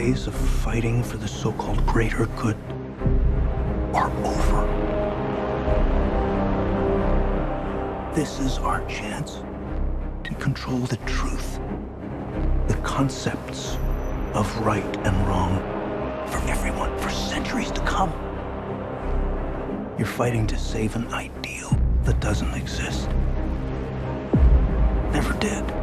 days of fighting for the so-called greater good are over. This is our chance to control the truth, the concepts of right and wrong for everyone for centuries to come. You're fighting to save an ideal that doesn't exist. Never did.